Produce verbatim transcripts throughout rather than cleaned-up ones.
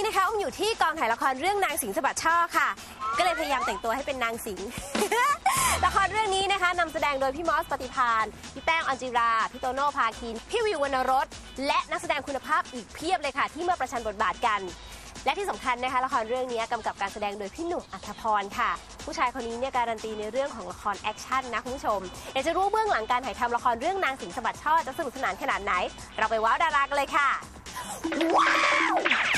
นะคะอุ้มอยู่ที่กองถ่ายละครเรื่องนางสิงห์สะบัดช่อค่ะก็เลยพยายามแต่งตัวให้เป็นนางสิงห์ ละครเรื่องนี้นะคะนำแสดงโดยพี่มอสปฏิภาณพี่แป้งออนจิราพี่โตโน่พาคินพี่วิววรรณรสและนักแสดงคุณภาพอีกเพียบเลยค่ะที่มาประชันบทบาทกันและที่สำคัญนะคะละครเรื่องนี้กำกับการแสดงโดยพี่หนุ่มอัธพรค่ะผู้ชายคนนี้เนี่ยการันตีในเรื่องของละครแอคชั่นนะคุณผู้ชมอยากจะรู้เบื้องหลังการถ่ายทำละครเรื่องนางสิงห์สะบัดช่อจะสนุกสนานขนาดไหนเราไปว้าวดารากันเลยค่ะว้าว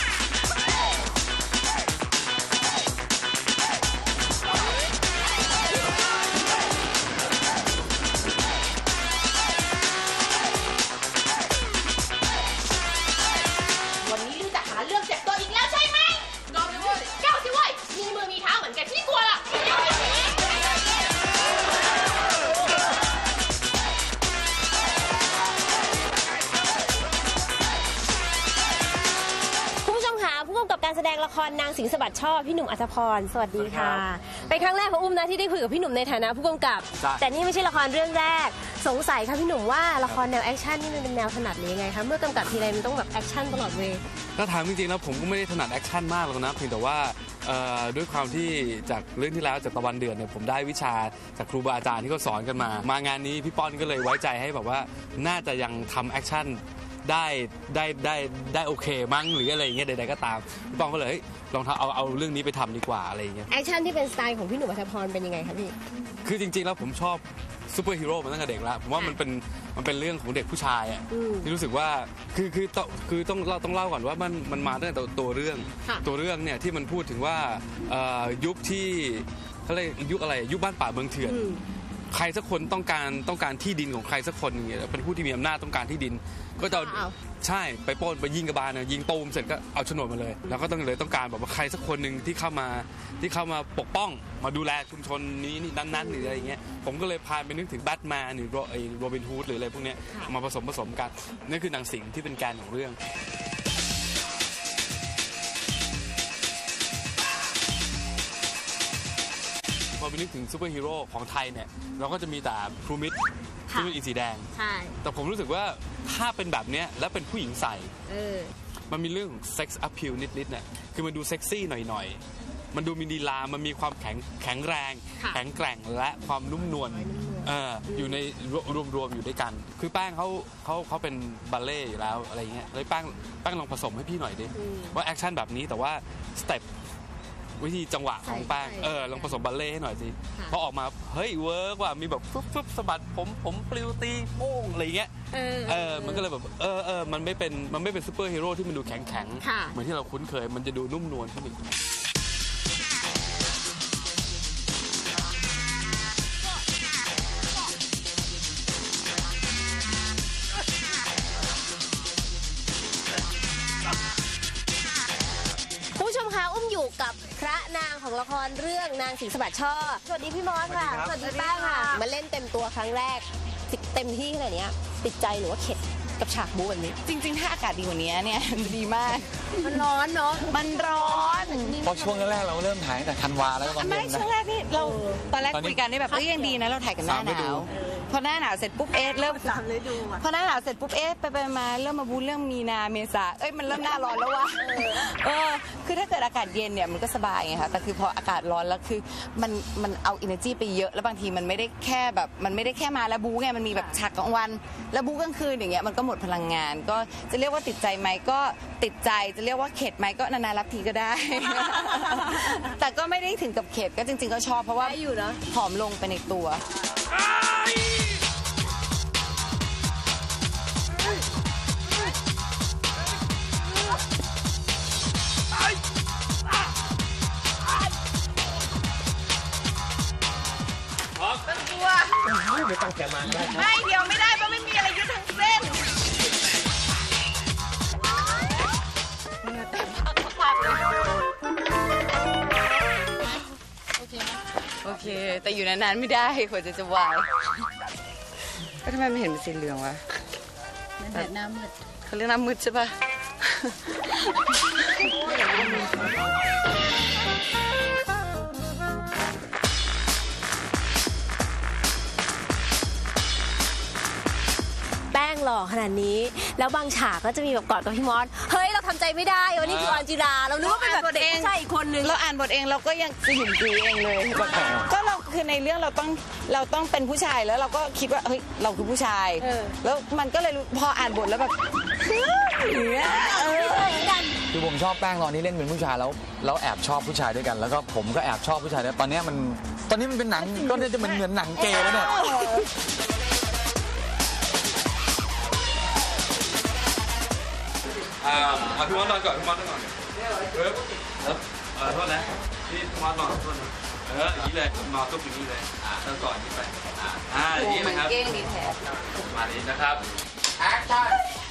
การแสดงละครนางสิงห์สะบัดช่อพี่หนุ่มอัธพรสวัสดีค่ะเป็นครั้งแรกของอุ้มนะที่ได้คุยกับพี่หนุ่มในฐานะผู้กำกับแต่นี่ไม่ใช่ละครเรื่องแรกสงสัยค่ะพี่หนุ่มว่าละครแนวแอคชั่นนี่มันเป็นแนวถนัดหรือยังไงคะเมื่อกำกับทีไรมันต้องแบบแอคชั่นตลอดเวลาถ้าถามจริงๆแล้วผมก็ไม่ได้ถนัดแอคชั่นมากหรอกนะเพียงแต่ว่าด้วยความที่จากเรื่องที่แล้วจากตะวันเดือดเนี่ยผมได้วิชาจากครูบาอาจารย์ที่เขาสอนกันมามางานนี้พี่ป้อนก็เลยไว้ใจให้แบบว่าน่าจะยังทำแอคชั่นได้ได้ได้ได้โอเคมั้งหรืออะไรอย่างเงี้ยใดๆก็ตามพี่ป้องก็เลยลองเอาเอาเรื่องนี้ไปทำดีกว่าอะไรอย่างเงี้ยแอคชั่นที่เป็นสไตล์ของพี่หนุ่มอัธพรเป็นยังไงครับพี่คือจริงๆแล้วผมชอบซูเปอร์ฮีโร่มาตั้งแต่เด็กแล้วผมว่ามันเป็นมันเป็นเรื่องของเด็กผู้ชายอ่ะที่รู้สึกว่าคือคือต้องคือต้องเราต้องเล่าก่อนว่ามันมันมาตั้งแต่ตัวเรื่องตัวเรื่องเนี่ยที่มันพูดถึงว่ายุคที่เขาเรียกยุคอะไรยุคบ้านป่าเมืองเถื่อนใครสักคนต้องการต้องการที่ดินของใครสักคนอย่างเงี้ยเป็นผู้ที่มีอำนาจต้องการที่ดินก็จะใช่ไปปล้นไปยิงกระบาลนะยิงตูมเสร็จก็เอาโฉนดมาเลยแล้วก็ต้องเลยต้องการแบบว่าใครสักคนหนึ่งที่เข้ามาที่เข้ามาปกป้องมาดูแลชุมชนนี้นี่นั้นๆหรืออะไรอย่างเงี้ยผมก็เลยพาไปนึกถึงแบทแมนหรือไอ้โรบินฮูดหรืออะไรพวกเนี้ยมาผสมผสมกันนั่นคือนางสิงห์ที่เป็นแกนของเรื่องพอไปนึกถึงซูเปอร์ฮีโร่ของไทยเนี่ยเราก็จะมีแต่ครูมิตรที่เป็นอีสีแดงแต่ผมรู้สึกว่าถ้าเป็นแบบนี้แล้วเป็นผู้หญิงใส่มันมีเรื่องของเซ็กซ์อัพพิลนิดๆเนี่ยคือมันดูเซ็กซี่หน่อยๆมันดูมีดีลามันมีความแข็งแข็งแรงแข็งแกร่งและความนุ่มนวลเอออยู่ในรวมๆอยู่ด้วยกันคือแป้งเขาเขาเขาเป็นบัลเล่ต์อยู่แล้วอะไรเงี้ยเลยแป้งแป้งลองผสมให้พี่หน่อยดิว่าแอคชั่นแบบนี้แต่ว่าสเต็ปวิธีจังหวะของแป้งเออลองผสมบัลเล่ให้หน่อยสิพอออกมาเฮ้ยเวิร์กว่ามีแบบฟึบฟึบสะบัดผมผมปลิวตีโป้งอะไรเงี้ยเออมันก็เลยแบบเออเออมันไม่เป็นมันไม่เป็นซูเปอร์ฮีโร่ที่มันดูแข็งแข็งเหมือนที่เราคุ้นเคยมันจะดูนุ่มนวลขึ้นอีกอุ้มอยู่กับพระนางของละครเรื่องนางสิงห์สะบัดช่อสวัสดีพี่มอสค่ะสวัสดีป้าค่ะมาเล่นเต็มตัวครั้งแรกเต็มที่ขนาดนี้ติดใจหรือว่าเข็ดกับฉากบู๊แบบนี้จริงๆถ้าอากาศดีกว่านี้เนี่ยดีมากมันร้อนเนาะมันร้อนพอช่วงแรกเราเริ่มถ่ายแต่ธันวาแล้วตอนไม่ช่วงแรกนี่เราตอนแรกคุยกันนี่แบบเอ้ยยังดีนะเราถ่ายกันหน้าหนาวพอหน้าหนาวเสร็จปุ๊บเอ๊ะเริ่มสามฤดูพอหน้าหนาวเสร็จปุ๊บเอ๊ะไปไปมาเริ่มมาบู๊เรื่องมีนาเมษาเอ้ยมันเริ่มหน้าร้อนแล้ววะเออคือถ้าเกิดอากาศเย็นเนี่ยมันก็สบายไงคะแต่คือพออากาศร้อนแล้วคือมันมันเอาอินเนอร์จีไปเยอะแล้วบางทีมันไม่ได้แค่แบบมันไม่ได้แค่มาแล้วบู๊ไงมันมีแบบฉากกลางวันแล้วบู๊กลางคืนอย่างเงี้ยมันก็หมดพลังงานก็จะเรียกว่าติดใจไหมก็ติดใจจะเรียกว่าเข็ดไหมก็นานๆรับทีก็ได้ แต่ก็ไม่ได้ถึงกับเข็ดก็จริงๆก็ชอบเพราะว่าผอมลงไปในตัวไม่ต้องแกมาได้ไม่เดี๋ยวไม่ได้เพราะไม่มีอะไรยึดทั้งเส้นโอเคแต่อยู่นานๆไม่ได้หัวใจจะวายก็ทำไมไม่เห็นเป็นสีเหลืองวะมันแบบหน้ามืดเขาเรียกหน้ามืดใช่ปะหล่อขนาดนี้แล้วบางฉากก็จะมีแบบกอดกับพี่มอสเฮ้ยเราทำใจใจไม่ได้ว่านี่คือออนจิราเรานึกว่าเป็นแบบเด็กผู้ชายอีกคนนึงเราอ่านบทเองเราก็ยังกระหยุ่มกรีเองเลยก็เราคือในเรื่องเราต้องเราต้องเป็นผู้ชายแล้วเราก็คิดว่าเฮ้ยเราคือผู้ชายแล้วมันก็เลยพออ่านบทแล้วแบบอย่างเงี้ยคือผมชอบแป้งตอนที่เล่นเป็นผู้ชายแล้วแล้วแอบชอบผู้ชายด้วยกัน แล้วก็ผมก็แอบชอบผู้ชายด้วยตอนนี้มันตอนนี้มันเป็นหนังก็จะเหมือนเหมือนหนังเกย์แล้วเนี่ยอ่าเอาพี่มอสนอนก่อนพี่มอสนอนก่อนเออเออเออโทษนะพี่มอสนอนโทษนะเอออย่างนี้เลยนอนตุ๊บอย่างนี้เลยอ่าแล้วก่อนนี้ไปอ่าอ่าอย่างนี้นะครับเก้งดีแท้มานี้นะครับแอคชั่น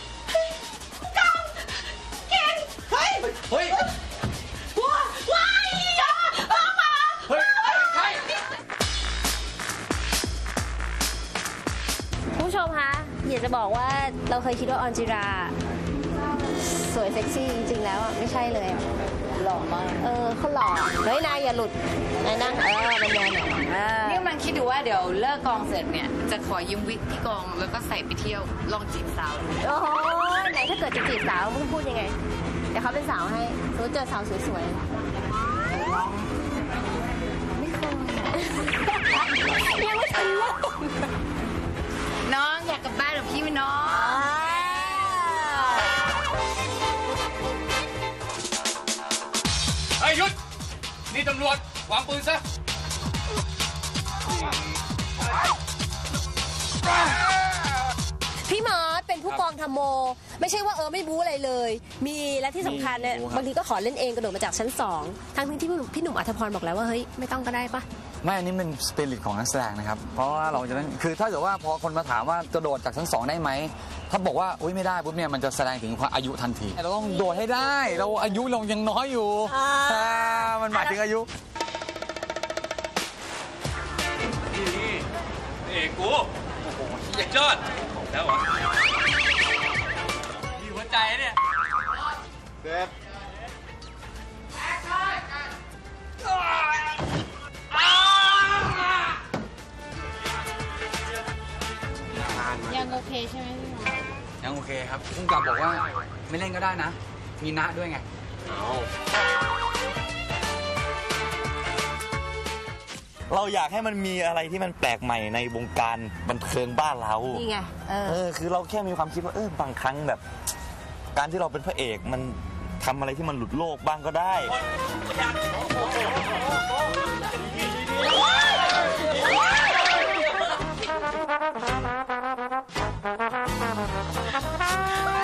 เก่งเฮ้ยเฮ้ยว้าวว้ายยาบ้ามาเฮ้ยใครผู้ชมคะอยากจะบอกว่าเราเคยคิดว่าออนจิราสวยเซ็กซี่จริงๆแล้วอ่ะไม่ใช่เลยหล่อมากเออเขาหล่อเฮ้ยนายอย่าหลุดนายนั่งเออมันแมนๆนี่มันคิดดูว่าเดี๋ยวเลิกกองเสร็จเนี่ยจะขอยืมวิกที่กองแล้วก็ใส่ไปเที่ยวลองจีบสาวโอ้โหไหนถ้าเกิดจะจีบสาวมึงพูดยังไงเดี๋ยวเขาเป็นสาวให้สมมติเจอสาวสวยๆไม่เคยยังไม่ทันเลิกน้องอยากกลับบ้านกับพี่ไหมน้องเฮ้ยหยุดนี่ตำรวจวางปืนซะพี่มอสเป็นผู้กองธรรมโมไม่ใช่ว่าเออไม่บู๊อะไรเลยมีและที่สำคัญเนี่ยบางทีก็ขอเล่นเองกระโดดมาจากชั้นสองทั้งที่พี่หนุ่มอัธพรบอกแล้วว่าเฮ้ยไม่ต้องก็ได้ปะไม่อันนี้เป็นสปิริตของนักแสดงนะครับเพราะว่าเราจะต้องคือถ้าเกิดว่าพอคนมาถามว่ากระโดดจากชั้นสองได้ไหมถ้าบอกว่าอุ้ยไม่ได้ปุ๊บเนี่ยมันจะแสดงถึงความอายุทันทีเราต้องโดดให้ได้เราอายุเรายังน้อยอยู่มันหมายถึงอายุนี่นี่เอกกูโอ้โหอยากยอดแล้วเหรอมีหัวใจเนี่ยเด็ดยังโอเคใช่ไหมพี่หมอยังโอเคครับพุ่งกลับบอกว่าไม่เล่นก็ได้นะมีนะด้วยไงเราอยากให้มันมีอะไรที่มันแปลกใหม่ในวงการบันเทิงบ้านเรานี่ไงเออคือเราแค่มีความคิดว่าเออบางครั้งแบบการที่เราเป็นพระเอกมันทำอะไรที่มันหลุดโลกบ้างก็ได้เ